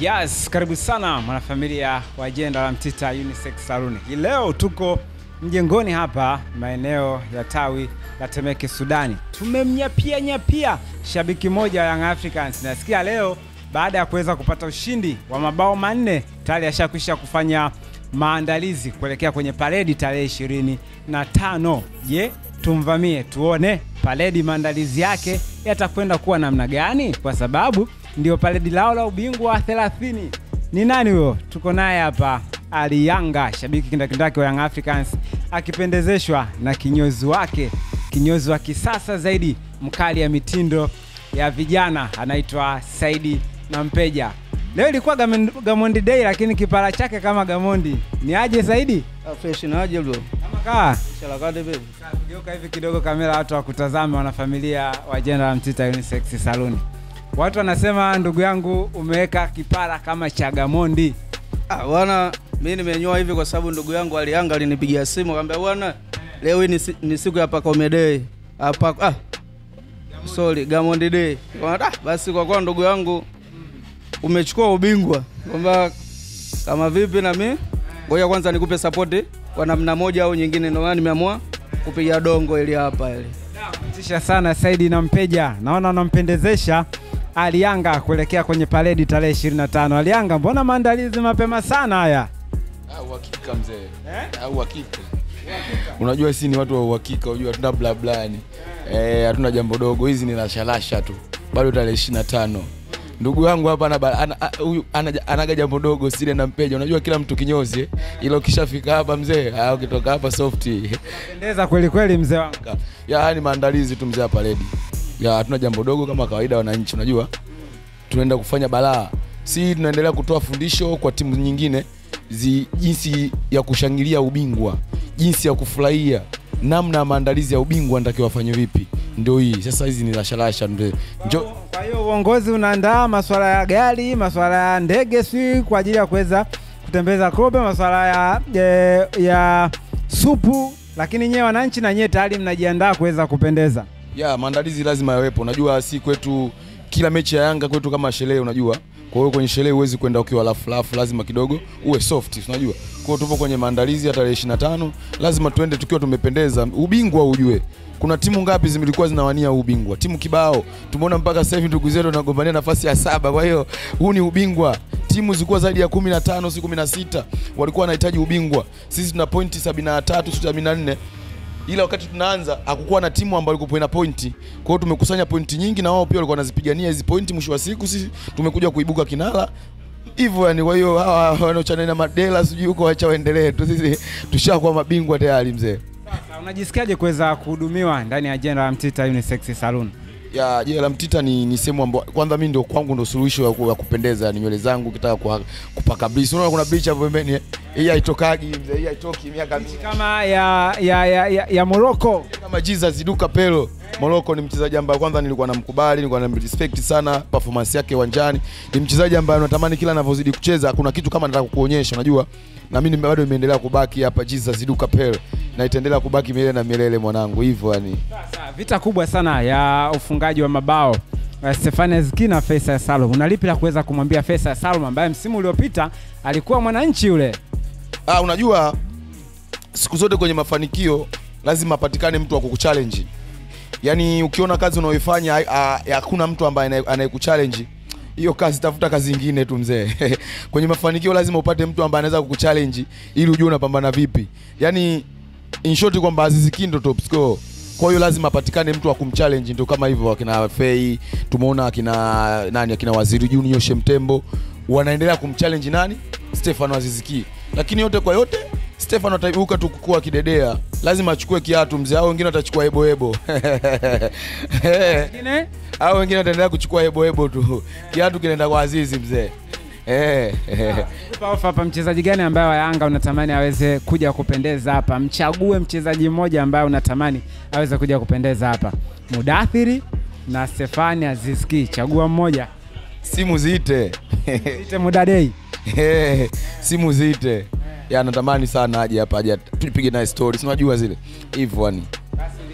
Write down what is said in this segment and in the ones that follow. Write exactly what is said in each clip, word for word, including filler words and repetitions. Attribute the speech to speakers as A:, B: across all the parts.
A: Yes, karibu sana mwanafamilia wa J and R Mtita Unisex Saloon. Leo tuko mjengoni hapa maeneo ya tawi la Temeke Sudani. Tumemnyapia nyapia shabiki moja wa Young Africans. Nasikia leo baada ya kuweza kupata ushindi wa mabao manne tayari ashakwisha kufanya maandalizi kuelekea kwenye paredi tarehe ishirini na tano. Je, tumvamie tuone paredi maandalizi yake yatakwenda kuwa namna gani, kwa sababu ndio paredi lao la ubingwa thelathini. Ni nani huyo? Tuko naye hapa Ali Yanga, shabiki kindakindaki wa Young Africans, akipendezeshwa na kinyozi wake, kinyozi wa kisasa zaidi, mkali ya mitindo ya vijana, anaitwa Saidi na Mpeja. Leo ilikuwa Gamondi Day lakini kipara chake kama Gamondi. Ni aje Saidi?
B: Fresh na aje bro.
A: Kama kaa.
B: Inshallah kade baby.
A: Geuka hivi kidogo kamera watu wakutazame, wanafamilia wa J and R Mtita Unisex Saloon. Watu wanasema ndugu yangu umeweka kipara kama cha Gamondi.
B: Ah bwana, mimi nimenyoa hivi kwa sababu ndugu yangu Ali Yanga alinipigia simu akamwambia bwana leo ni, ni siku ya Pakome Day. Hapa ah. Sorry, Gamondi Day. Ah, basi kwa kwa ndugu yangu umechukua ubingwa. Kwamba kama vipi na mimi ngoja kwanza nikupe support kwa namna moja au nyingine, ndio maana nimeamua kupiga dongo ili hapa ile.
A: Tisha sana Saidi na Mpeja. Naona unampendezesha Ali Yanga kuelekea kwenye paredi tarehe ishirini na tano. Ali Yanga, mbona maandalizi mapema sana haya?
C: Ah, uhakika mzee. Eh? Ah, uhakika. Unajua sisi ni watu wa uhakika, unajua hatuna bla bla yani. Eh, hatuna jambo dogo. Hizi ni lashalasha tu. Bado tarehe ishirini na tano. Ndugu yangu hapa ana huyu ana, anaga jambo dogo Sile na Mpeja. Unajua kila mtu kinyozi, ila ukishafika hapa mzee, ah ukitoka hapa softi.
A: Pendeza kweli kweli mzee wangu.
C: Ya ni maandalizi tu mzee hapa ready. Ya hatuna jambo dogo kama kawaida wananchi, unajua. Tunaenda kufanya balaa. Si tunaendelea kutoa fundisho kwa timu nyingine zi, jinsi ya kushangilia ubingwa, jinsi ya kufurahia, namna maandalizi ya ubingwa natakiwa wafanye vipi. Ndio hii. Sasa hizi ni lashalasha ndio.
A: Kwa hiyo uongozi unaandaa masuala ya gari, masuala ya ndege si kwa ajili ya kuweza kutembeza kobe, masuala ya, ya ya supu, lakini nyewe wananchi na nyewe tayari mnajiandaa kuweza kupendeza.
C: Ya maandalizi lazima yawepo. Unajua si kwetu kila mechi ya Yanga kwetu kama sherehe, unajua. Kwa hiyo kwenye sherehe huwezi kwenda ukiwa lafu lafu, lazima kidogo uwe soft, unajua. Kwa hiyo tupo kwenye maandalizi ya tarehe ishirini na tano, lazima tuende tukiwa tumependeza. Ubingwa ujue. Kuna timu ngapi zilikuwa zinawania ubingwa? Timu kibao. Tumeona mpaka sasa hivi ndugu zetu wanagombania nafasi ya saba. Kwa hiyo huu ni ubingwa. Timu zilikuwa zaidi ya kumi na tano, si kumi na sita walikuwa wanahitaji ubingwa. Sisi tuna pointi sabini na tatu, sabini na nne. Ila wakati tunaanza hakukuwa na timu ambayo ilikuwa na pointi. Kwa hiyo tumekusanya pointi nyingi na wao pia walikuwa wanazipigania hizo pointi. Mwisho wa siku sisi tumekuja kuibuka kinara. Hivyo yani, kwa hiyo hawa wanaochana na madela sijui huko acha waendelee tu, sisi tushakuwa mabingwa tayari mzee.
A: Sasa unajisikiaje kuweza kuhudumiwa ndani ya J and R Mtita Unisex Saloon?
C: Ya J and R Mtita ni ni sehemu ambayo kwanza mimi ndio kwangu ndio suluhisho ya kupendeza, ni nywele zangu kitaka kwa kupaka bleach. Unaona kuna bleach hapo pembeni, hii haitokagi mzee, hii haitoki miaka mingi
A: kama ya ya ya, ya, ya Morocco,
C: kama Jesus Duka Pelo. Morocco ni mchezaji ambaye kwanza nilikuwa namkubali, nilikuwa namrespect sana performance yake uwanjani. Ni mchezaji ambaye natamani kila anavyozidi kucheza kuna kitu kama nataka kukuonyesha, unajua. Na mimi bado nimeendelea kubaki hapa Jesus Duka Pelo na itaendelea kubaki milele na milele mwanangu, hivyo yani.
A: Sasa vita kubwa sana ya ufungaji wa mabao Stefan Zikina Faisal Salum. Unalipi la kuweza kumwambia Faisal Salum ambaye msimu uliopita alikuwa mwananchi yule?
C: Ah, unajua siku zote kwenye mafanikio lazima patikane mtu wa kukuchallenge. Yaani ukiona kazi unaoifanya hakuna mtu ambaye anayekuchallenge, hiyo kazi tafuta kazi nyingine tu mzee. Kwenye mafanikio lazima upate mtu ambaye anaweza kukuchallenge ili ujue unapambana vipi. Yaani in short kwamba Aziz Ki ndo top scorer. Kwa hiyo lazima patikane mtu wa kumchallenge, ndio kama hivyo akina Fei, tumeona akina nani akina Waziri Junior Shemtembo wanaendelea kumchallenge nani? Stefan Aziz Ki. Lakini yote kwa yote Stefan ataibuka tu kukua kidedea. Lazima achukue kiatu mzee, au wengine watachukua hebo hebo.
A: Wengine?
C: Au wengine wataendelea kuchukua hebo hebo tu. Kiatu kinaenda kwa Azizi mzee. Eh.
A: Upa ofa hapa, mchezaji gani ambaye wa Yanga unatamani aweze kuja kupendeza hapa? Mchague mchezaji mmoja ambaye unatamani aweze kuja kupendeza hapa. Mudathiri na Stefan Aziz Ki, chagua mmoja.
C: Simu ziite.
A: Ziite Mudadei.
C: Eh, simu ziite. Ya natamani sana aje hapa aje tupige naye stories, unajua zile. Hivyo yani.
A: Basi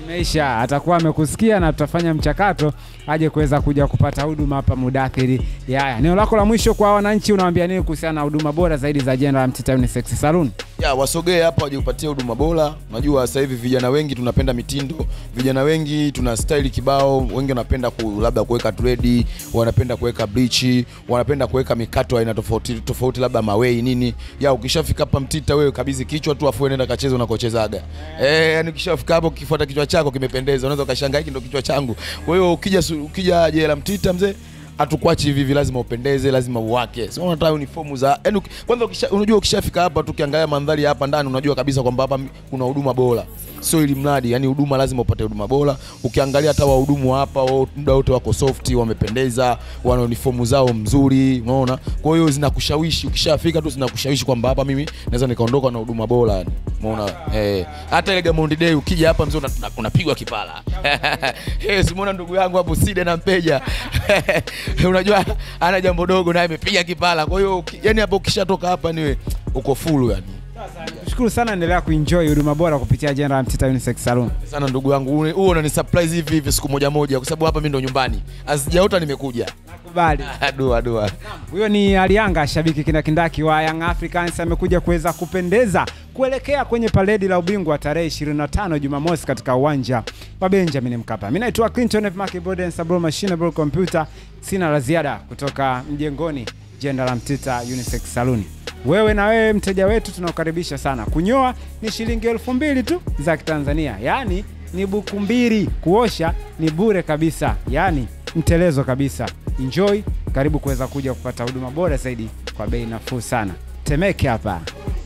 A: Meisha atakuwa amekusikia na tutafanya mchakato aje kuweza kuja kupata huduma hapa Mudathiri. Yaya, neno lako la mwisho kwa wananchi unawaambia nini kuhusiana na huduma bora zaidi za J and R Mtita Unisex Saloon?
C: Ya, wasogee hapa waje kupatia huduma bora. Unajua sasa hivi vijana wengi tunapenda mitindo, vijana wengi tuna style kibao, wengi wanapenda ku labda kuweka dread, wanapenda kuweka bleach, wanapenda kuweka mikato aina tofauti tofauti, labda mawei nini. Ya, ukishafika hapa Mtita wewe kabisa kichwa tu afu unaenda kacheza unakochezaga. Eh, yani ukishafika hapo ukifuata kichwa chako kimependeza, unaweza ukashangaa hiki ndio kichwa changu. Kwa hiyo ukija ukija J and R Mtita mzee, hatukuachi hivi hivi, lazima upendeze, lazima uwake. Sio unataka uniform za yani kwanza ukisha, unajua ukishafika hapa tukiangalia mandhari hapa ndani unajua kabisa kwamba hapa kuna huduma bora. Sio ili mradi, yani huduma lazima upate huduma bora. Ukiangalia hata wahudumu hapa wao muda wote wako soft, wamependeza, wana uniform zao mzuri, unaona? Kwa hiyo zinakushawishi, ukishafika tu zinakushawishi kwamba hapa mimi naweza nikaondoka na huduma bora yani. Umeona? Eh, hata ile Gamondi Day ukija hapa mzee unapigwa kipala. Eh, simuona ndugu yangu hapo Side na Mpeja. Unajua ana jambo dogo naye amepiga kipala. Kwa hiyo yani hapo ukishatoka hapa niwe uko full yani.
A: Nashukuru sana, endelea kuenjoy huduma bora kupitia J and R Mtita Unisex Saloon.
C: Sana ndugu yangu, wewe unani surprise hivi hivi siku moja moja kwa sababu hapa mimi ndo nyumbani. Asijaota nimekuja.
A: Nakubali.
C: Dua dua.
A: Huyo ni Yanga, shabiki kindakindaki wa Young Africans, amekuja kuweza kupendeza kuelekea kwenye paredi la Ubingwa tarehe ishirini na tano Jumamosi katika uwanja wa Benjamin Mkapa. Mimi naitwa Clinton F. Mark Boden Sabro Machinable Computer. Sina la ziada kutoka mjengoni J and R Mtita Unisex Saloon. Wewe na wewe mteja wetu tunakukaribisha sana. Kunyoa ni shilingi elfu mbili tu za Kitanzania. Yaani ni buku mbili, kuosha ni bure kabisa. Yaani mtelezo kabisa. Enjoy, karibu kuweza kuja kupata huduma bora zaidi kwa bei nafuu sana. Temeke hapa.